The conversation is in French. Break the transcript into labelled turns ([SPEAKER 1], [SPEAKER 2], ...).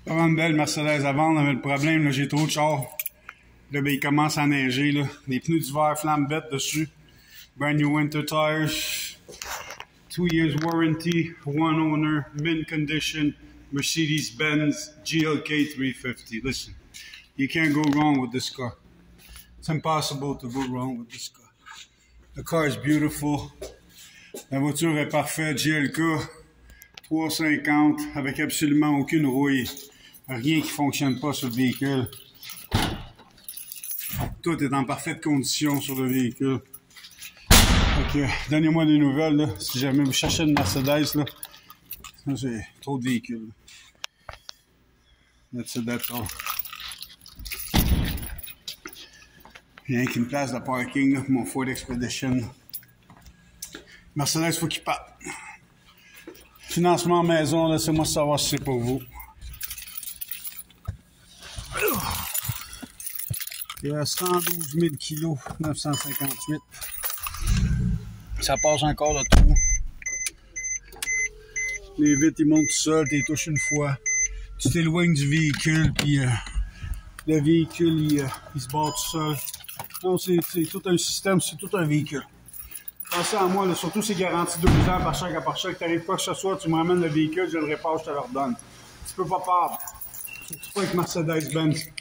[SPEAKER 1] Vraiment une belle Mercedes à vendre, mais le problème, là, j'ai trop de chars. Là, ben, il commence à neiger, là. Des pneus d'hiver flambettes dessus. Brand new winter tires. 2 years warranty, one owner, mint condition, Mercedes-Benz GLK 350. Listen, you can't go wrong with this car. It's impossible to go wrong with this car. The car is beautiful. La voiture est parfaite, GLK 350 avec absolument aucune rouille. Rien qui fonctionne pas sur le véhicule. Tout est en parfaite condition sur le véhicule. Donc, donnez-moi des nouvelles, là, si jamais vous cherchez une Mercedes, là. Ça, c'est trop de véhicules. That's it, that's all. Rien qu'une place de parking, là, pour mon Ford Expedition. Mercedes, faut qu'il parte. Financement maison, laissez-moi savoir si c'est pour vous. Il y a 112 000 kilos, 958. Ça passe encore le trou. Les vitres, ils montent tout seuls, tu les touches une fois. Tu t'éloignes du véhicule, puis le véhicule, il se barre tout seul. Non, c'est tout un système, c'est tout un véhicule. Pensez à moi, là, surtout c'est garanti 12 ans par chaque à chaque. T'arrives pas que ce soit, tu me ramènes le véhicule, je le répare, je te le redonne. Tu peux pas perdre. Surtout pas avec Mercedes-Benz.